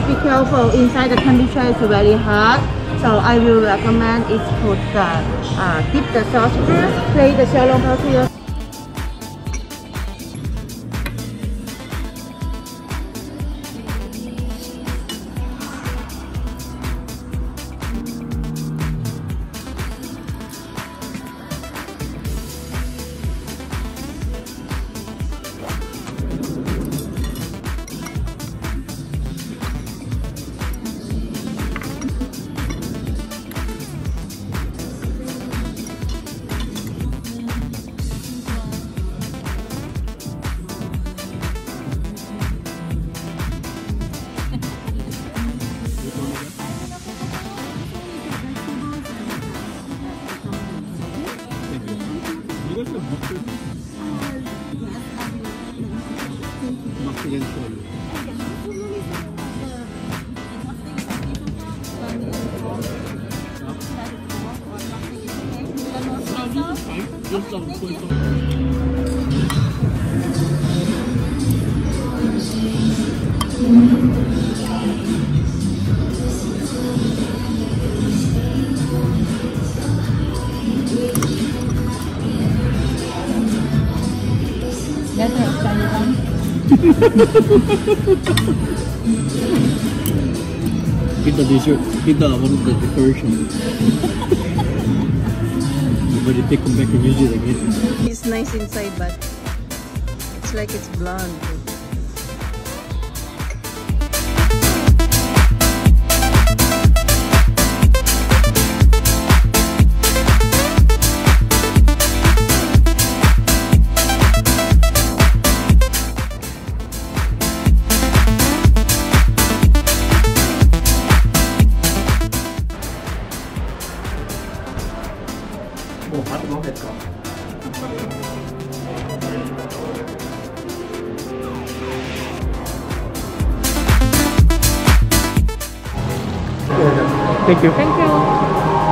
be careful. Inside the temperature is very hot. So I will recommend is put dip the sauce first, plate the xiaolongbao to your. Kita dessert, kita one of the decoration. But they come back and use it again. It's nice inside, but it's like it's blonde. Thank you. Thank you.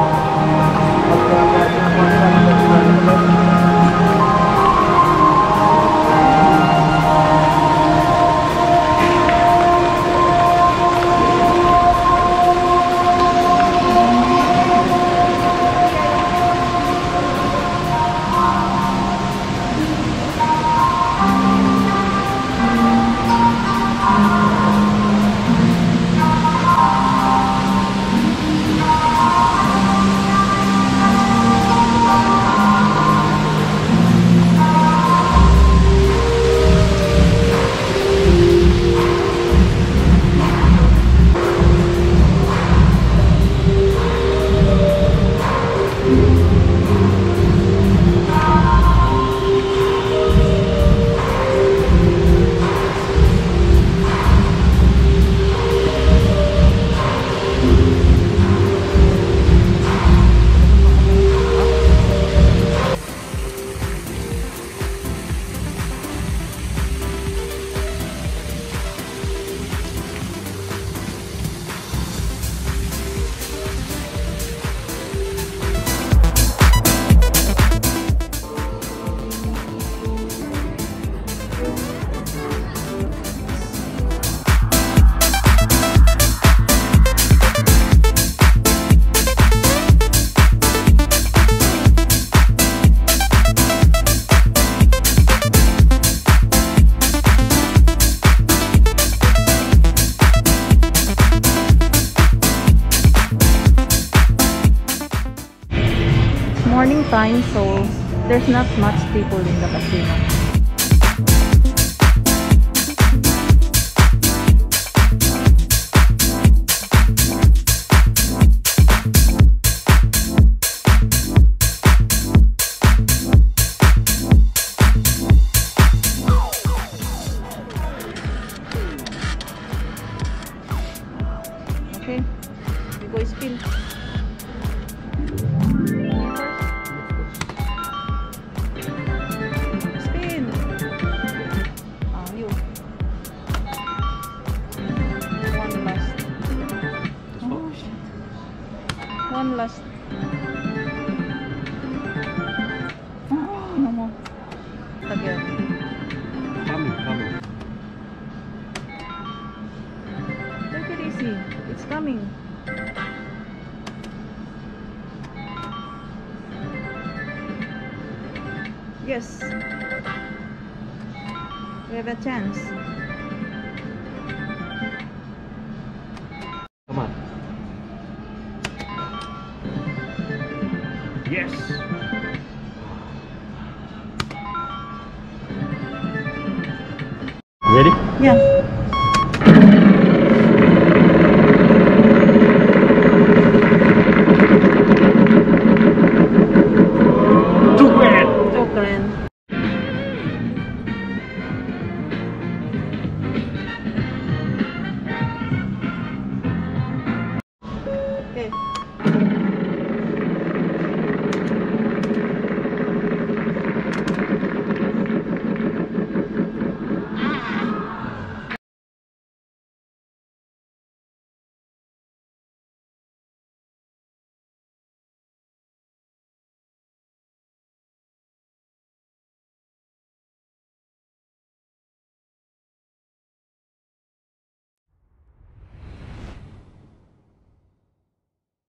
Morning time, so there's not much people in the casino. Okay, you go spin. Spin. coming. Yes. We have a chance. Come on. Yes. Ready? Yeah.